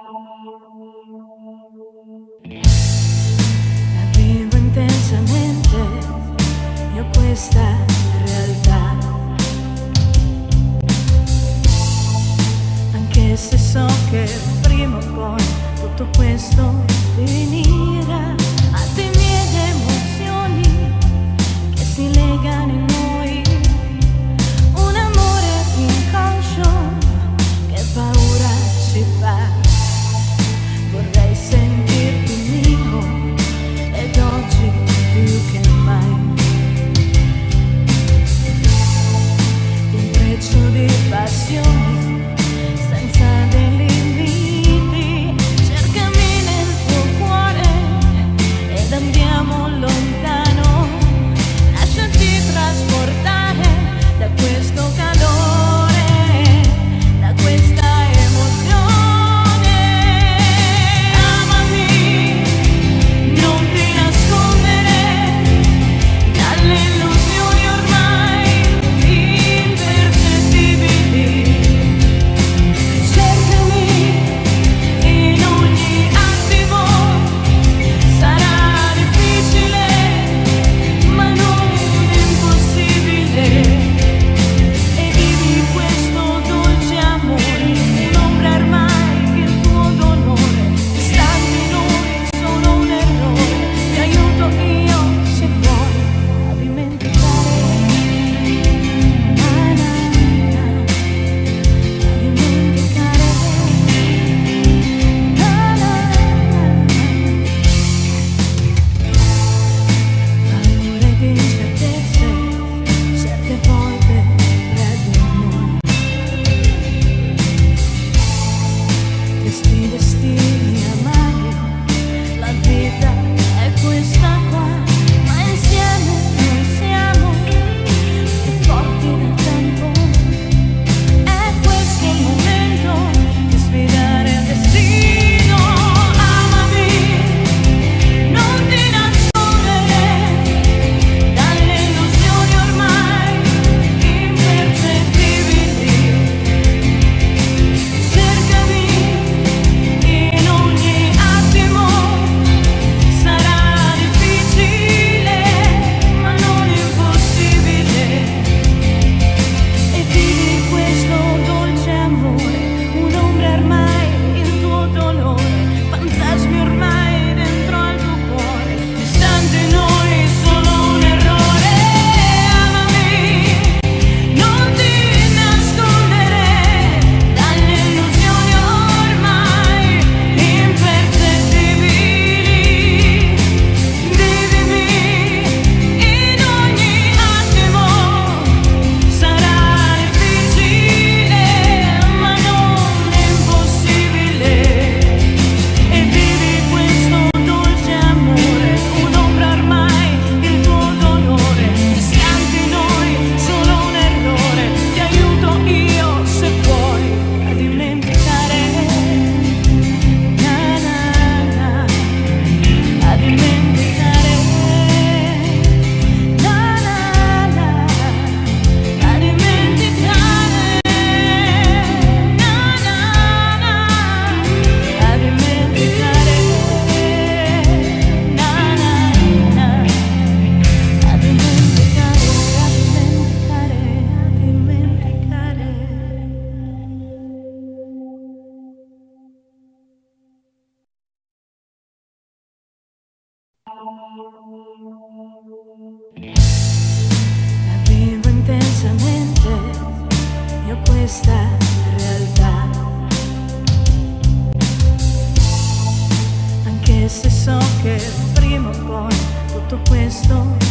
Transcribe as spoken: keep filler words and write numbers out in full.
La vivo intensamente, io questa realtà, anche se so che prima o poi tutto questo finirà. Altre mie emozioni che si legano in noi, un amore inconscio che paura ci fa. Vorrei sentirti mio ed oggi più che mai intreccio di passioni senza dei limiti. Cercami nel tuo cuore ed andiamo lontano. Lasciati trasportare da questo calore, da questa emozione. La vivo intensamente, io questa realtà, anche se so che prima o poi tutto questo